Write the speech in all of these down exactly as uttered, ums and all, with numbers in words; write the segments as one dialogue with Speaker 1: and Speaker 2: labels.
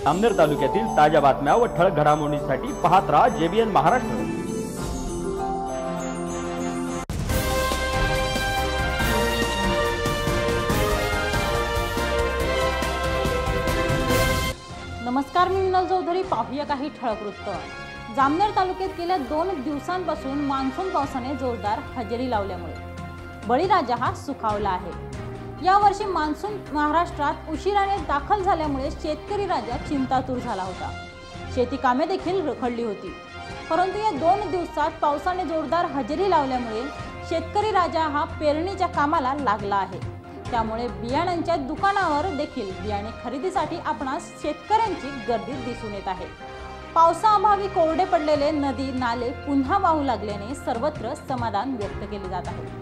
Speaker 1: जामनेर तालुक्यातील ताज्या बातम्या व ठळक घडामोडींसाठी पाहत राहा जेबीएन महाराष्ट्र।
Speaker 2: नमस्कार, मी मिनल चौधरी। पाहूया काही ठळक वृत्त। जामनेर तालुक्यात गेल्या दोन दिवसांपासून मान्सून पावसाने जोरदार हजेरी लावल्यामुळे बळीराजा हा सुखावला आहे। यावर्षी मान्सून महाराष्ट्रात उशिराने दाखल झाल्यामुळे शेतकरी राजा चिंतातूर झाला होता। शेती कामे देखील रखडली होती, परंतु या दोन दिवसात पावसाने जोरदार हजेरी लावल्यामुळे शेतकरी राजा हा पेरणीच्या कामाला लागला आहे। त्यामुळे बियाण्यांच्या दुकानावर देखील बियाणे खरेदीसाठी आपणास शेतकऱ्यांची गर्दी दिसून येत आहे। पावसाअभावी कोरडे पडलेले नदी नाले पुन्हा वाहू लागल्याने सर्वत्र समाधान व्यक्त केले जात आहे।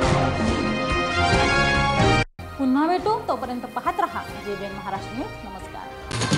Speaker 2: तोपर्यंत पाहत रहा जेबीएन महाराष्ट्र न्यूज। नमस्कार। आहे.